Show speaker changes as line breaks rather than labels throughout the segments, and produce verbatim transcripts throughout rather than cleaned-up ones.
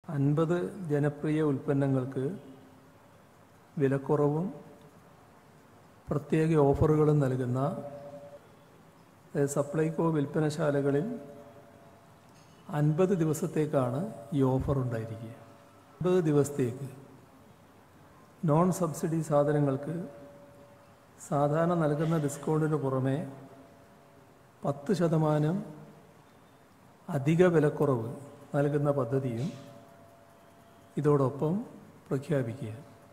അൻപത് ജനപ്രിയ ഉൽപ്പന്നങ്ങൾക്ക് വിലക്കുറവും പ്രത്യേക ഓഫറുകളും നൽകുന്ന സപ്ലൈകോ വിൽപ്പനശാലകളിൽ അൻപത് ദിവസത്തേക്കാണ് ഈ ഓഫർ ഉണ്ടായിരിക്കുക. അൻപത് ദിവസത്തേക്ക് നോൺ സബ്സിഡി സാധനങ്ങൾക്ക് സാധാരണ നൽകുന്ന ഡിസ്കൗണ്ടിന് പുറമെ പത്ത് ശതമാനം അധിക വിലക്കുറവ് നൽകുന്ന പദ്ധതിയും ഇതോടൊപ്പം പ്രഖ്യാപിക്കുക.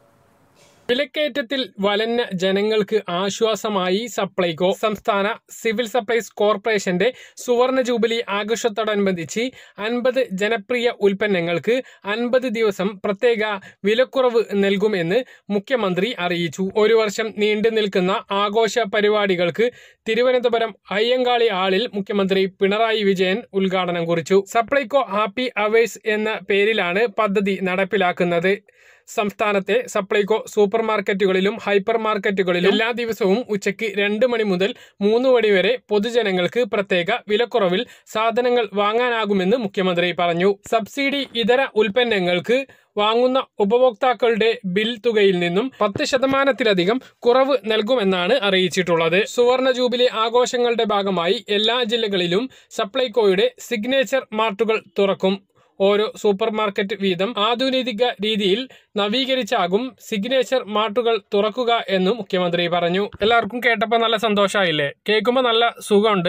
വിലക്കയറ്റത്തിൽ വലഞ്ഞ ജനങ്ങൾക്ക് ആശ്വാസമായി സപ്ലൈകോ. സംസ്ഥാന സിവിൽ സപ്ലൈസ് കോർപ്പറേഷന്റെ സുവർണ ജൂബിലി ആഘോഷത്തോടനുബന്ധിച്ച് അൻപത് ജനപ്രിയ ഉൽപ്പന്നങ്ങൾക്ക് അൻപത് ദിവസം പ്രത്യേക വിലക്കുറവ് നൽകുമെന്ന് മുഖ്യമന്ത്രി അറിയിച്ചു. ഒരു വർഷം നീണ്ടു നിൽക്കുന്ന ആഘോഷ പരിപാടികൾക്ക് തിരുവനന്തപുരം അയ്യങ്കാളി ഹാളിൽ മുഖ്യമന്ത്രി പിണറായി വിജയൻ ഉദ്ഘാടനം കുറിച്ചു. സപ്ലൈകോ ഹാപ്പി അവേഴ്സ് എന്ന പേരിലാണ് പദ്ധതി നടപ്പിലാക്കുന്നത്. സംസ്ഥാനത്തെ സപ്ലൈകോ സൂപ്പർ മാർക്കറ്റുകളിലും ഹൈപ്പർ മാർക്കറ്റുകളിലും എല്ലാ ദിവസവും ഉച്ചയ്ക്ക് രണ്ട് മണി മുതൽ മൂന്ന് മണി വരെ പൊതുജനങ്ങൾക്ക് പ്രത്യേക വിലക്കുറവിൽ സാധനങ്ങൾ വാങ്ങാനാകുമെന്ന് മുഖ്യമന്ത്രി പറഞ്ഞു. സബ്സിഡി ഇതര ഉൽപ്പന്നങ്ങൾക്ക് വാങ്ങുന്ന ഉപഭോക്താക്കളുടെ ബിൽ തുകയിൽ നിന്നും പത്ത് ശതമാനത്തിലധികം കുറവ് നൽകുമെന്നാണ് അറിയിച്ചിട്ടുള്ളത്. സുവർണ ജൂബിലി ആഘോഷങ്ങളുടെ ഭാഗമായി എല്ലാ ജില്ലകളിലും സപ്ലൈകോയുടെ സിഗ്നേച്ചർ മാർട്ടുകൾ തുറക്കും. ഓരോ സൂപ്പർ മാർക്കറ്റ് വീതം ആധുനിക രീതിയിൽ നവീകരിച്ചാകും സിഗ്നേച്ചർ മാർട്ടുകൾ തുറക്കുക എന്നും മുഖ്യമന്ത്രി പറഞ്ഞു. എല്ലാവർക്കും കേട്ടപ്പോൾ നല്ല സന്തോഷമായില്ലേ? കേൾക്കുമ്പോൾ നല്ല സുഖമുണ്ട്,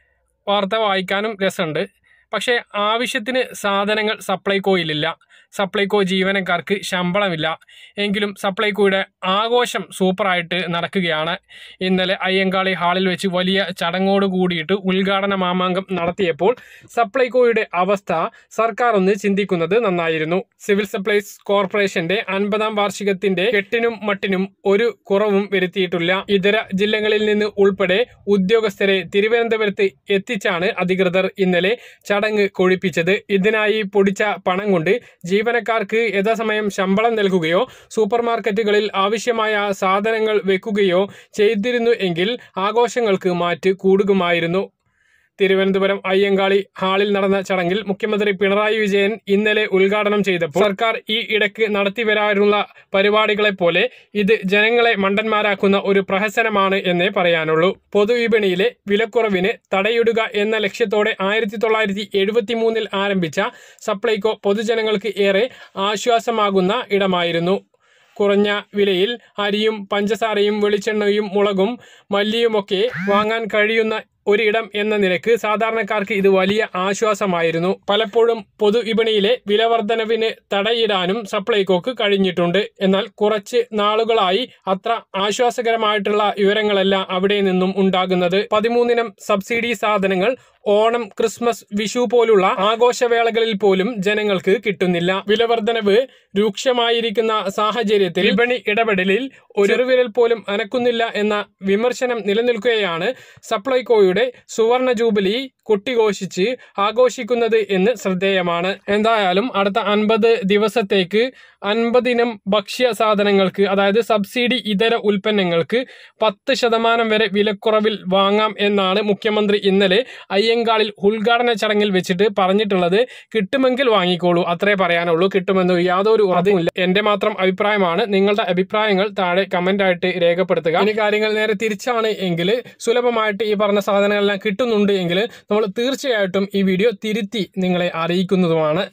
വാർത്ത വായിക്കാനും രസമുണ്ട്. പക്ഷേ ആവശ്യത്തിന് സാധനങ്ങൾ സപ്ലൈകോയിലില്ല. സപ്ലൈകോ ജീവനക്കാർക്ക് ശമ്പളമില്ല. എങ്കിലും സപ്ലൈകോയുടെ ആഘോഷം സൂപ്പറായിട്ട് നടക്കുകയാണ്. ഇന്നലെ അയ്യങ്കാളി ഹാളിൽ വെച്ച് വലിയ ചടങ്ങോട് കൂടിയിട്ട് ഉദ്ഘാടന മാമാങ്കം നടത്തിയപ്പോൾ സപ്ലൈകോയുടെ അവസ്ഥ സർക്കാർ ഒന്ന് ചിന്തിക്കുന്നത് നന്നായിരുന്നു. സിവിൽ സപ്ലൈസ് കോർപ്പറേഷന്റെ അൻപതാം വാർഷികത്തിന്റെ കെട്ടിനും മട്ടിനും ഒരു കുറവും വരുത്തിയിട്ടില്ല. ഇതര ജില്ലകളിൽ നിന്ന് ഉൾപ്പെടെ ഉദ്യോഗസ്ഥരെ തിരുവനന്തപുരത്ത് എത്തിച്ചാണ് അധികൃതർ ഇന്നലെ ചടങ്ങ് കൊഴിപ്പിച്ചത്. ഇതിനായി പൊടിച്ച പണം കൊണ്ട് ജീവനക്കാർക്ക് യഥാസമയം ശമ്പളം നൽകുകയോ സൂപ്പർ മാർക്കറ്റുകളിൽ ആവശ്യമായ സാധനങ്ങൾ വെക്കുകയോ ചെയ്തിരുന്നു എങ്കിൽ ആഘോഷങ്ങൾക്ക് മാറ്റ് കൂടുമായിരുന്നു. തിരുവനന്തപുരം അയ്യങ്കാളി ഹാളിൽ നടന്ന ചടങ്ങിൽ മുഖ്യമന്ത്രി പിണറായി വിജയൻ ഇന്നലെ ഉദ്ഘാടനം ചെയ്തപ്പോൾ സർക്കാർ ഈ ഇടയ്ക്ക് നടത്തിവരാനുള്ള പരിപാടികളെ പോലെ ഇത് ജനങ്ങളെ മണ്ടന്മാരാക്കുന്ന ഒരു പ്രഹസനമാണ് എന്നേ പറയാനുള്ളൂ. പൊതുവിപണിയിലെ വിലക്കുറവിന് തടയിടുക എന്ന ലക്ഷ്യത്തോടെ ആയിരത്തി തൊള്ളായിരത്തി എഴുപത്തി മൂന്നിൽ ആരംഭിച്ച സപ്ലൈകോ പൊതുജനങ്ങൾക്ക് ഏറെ ആശ്വാസമാകുന്ന ഇടമായിരുന്നു. കുറഞ്ഞ വിലയിൽ അരിയും പഞ്ചസാരയും വെളിച്ചെണ്ണയും മുളകും മല്ലിയുമൊക്കെ വാങ്ങാൻ കഴിയുന്ന ഒരിടം എന്ന നിലക്ക് സാധാരണക്കാർക്ക് ഇത് വലിയ ആശ്വാസമായിരുന്നു. പലപ്പോഴും പൊതുവിപണിയിലെ വിലവർധനവിന് തടയിടാനും സപ്ലൈകോക്ക് കഴിഞ്ഞിട്ടുണ്ട്. എന്നാൽ കുറച്ച് നാളുകളായി അത്ര ആശ്വാസകരമായിട്ടുള്ള വിവരങ്ങളല്ല അവിടെ നിന്നും ഉണ്ടാകുന്നത്. പതിമൂന്നിനം സബ്സിഡി സാധനങ്ങൾ ഓണം, ക്രിസ്മസ്, വിഷു പോലുള്ള ആഘോഷവേളകളിൽ പോലും ജനങ്ങൾക്ക് കിട്ടുന്നില്ല. വിലവർധനവ് രൂക്ഷമായിരിക്കുന്ന സാഹചര്യത്തിൽ വിപണി ഇടപെടലിൽ ഒരു ചെറുവിരൽ പോലും അനക്കുന്നില്ല എന്ന വിമർശനം നിലനിൽക്കുകയാണ് സപ്ലൈകോയുടെ സുവർണ ജൂബിലി കൊട്ടിഘോഷിച്ച് ആഘോഷിക്കുന്നത് എന്ന് ശ്രദ്ധേയമാണ്. എന്തായാലും അടുത്ത അൻപത് ദിവസത്തേക്ക് അൻപതിനം ഭക്ഷ്യ സാധനങ്ങൾക്ക്, അതായത് സബ്സിഡി ഇതര ഉൽപ്പന്നങ്ങൾക്ക് പത്ത് ശതമാനം വരെ വിലക്കുറവിൽ വാങ്ങാം എന്നാണ് മുഖ്യമന്ത്രി ഇന്നലെ അയ്യങ്കാളിൽ ഉദ്ഘാടന ചടങ്ങിൽ വെച്ചിട്ട് പറഞ്ഞിട്ടുള്ളത്. കിട്ടുമെങ്കിൽ വാങ്ങിക്കോളൂ, അത്രേ പറയാനുള്ളൂ. കിട്ടുമെന്ന് യാതൊരു ഉറപ്പുമില്ല. എന്റെ മാത്രം അഭിപ്രായമാണ്. നിങ്ങളുടെ അഭിപ്രായങ്ങൾ താഴെ കമന്റ് ആയിട്ട് രേഖപ്പെടുത്തുക. ഇനി കാര്യങ്ങൾ നേരെ തിരിച്ചാണ് എങ്കിൽ, സുലഭമായിട്ട് ഈ പറഞ്ഞ സാധനങ്ങളെല്ലാം കിട്ടുന്നുണ്ട് എങ്കിൽ നമ്മൾ തീർച്ചയായിട്ടും ഈ വീഡിയോ തിരുത്തി നിങ്ങളെ അറിയിക്കുന്നതുമാണ്.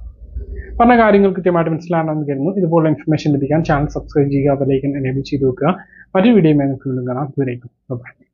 പറഞ്ഞ കാര്യങ്ങൾ കൃത്യമായിട്ട് മനസ്സിലാണെന്ന് കരുതുന്നു. ഇതുപോലുള്ള ഇൻഫർമേഷൻ ലഭിക്കാൻ ചാനൽ സബ്സ്ക്രൈബ് ചെയ്യുക, ബെൽ ഐക്കൺ എനേബിൾ ചെയ്ത് വെക്കുക. മറ്റൊരു വീഡിയോയുമായി നമുക്ക് വീണ്ടും കാണാം. ദൂരേക്കും ബൈ.